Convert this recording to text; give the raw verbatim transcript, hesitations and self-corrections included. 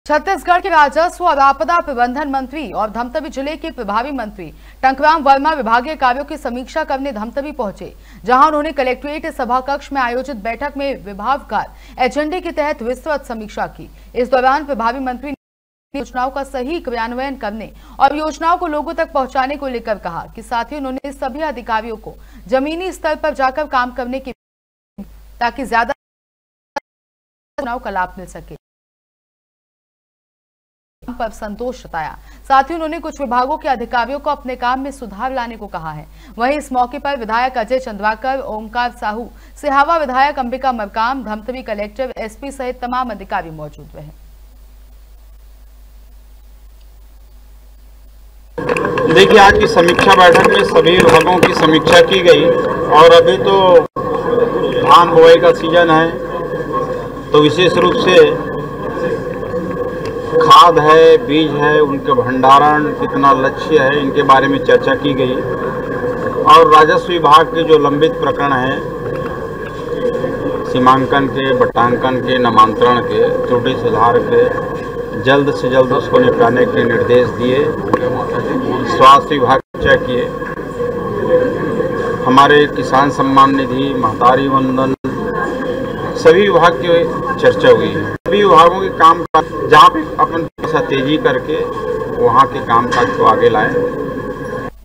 छत्तीसगढ़ के राजस्व और आपदा प्रबंधन मंत्री और धमतरी जिले के प्रभारी मंत्री टंकराम वर्मा विभागीय कार्यों की समीक्षा करने धमतरी पहुंचे, जहां उन्होंने कलेक्ट्रेट सभा कक्ष में आयोजित बैठक में विभागवार एजेंडे के तहत विस्तृत समीक्षा की। इस दौरान प्रभारी मंत्री ने योजनाओं का सही क्रियान्वयन करने और योजनाओं को लोगों तक पहुंचाने को लेकर कहा कि साथ ही उन्होंने सभी अधिकारियों को जमीनी स्तर पर जाकर काम करने की, ताकि ज्यादा योजनाओं का लाभ मिल सके पर संतोष जताया। साथ ही उन्होंने कुछ विभागों के अधिकारियों को अपने काम में सुधार लाने को कहा है। वहीं इस मौके पर विधायक अजय चंद्राकर, ओमकार साहू, सिहावा विधायक अंबिका मरकाम, धमतरी कलेक्टर, एसपी सहित तमाम अधिकारी मौजूद रहे। देखिए, आज की समीक्षा बैठक में सभी विभागों की समीक्षा की गई और अभी तो धान बुआई का सीजन है, तो विशेष रूप से खाद है, बीज है, उनके भंडारण कितना लक्ष्य है, इनके बारे में चर्चा की गई। और राजस्व विभाग के जो लंबित प्रकरण हैं, सीमांकन के, बटांकन के, नामांतरण के, त्रुटि सुधार के, जल्द से जल्द उसको निपटाने के निर्देश दिए। स्वास्थ्य विभाग चर्चा किए, हमारे किसान सम्मान निधि, महतारी वंदन, सभी विभाग की चर्चा हुई है। सभी विभागों के काम का जहाँ पे अपन तेजी करके वहाँ के काम काज को आगे लाएं।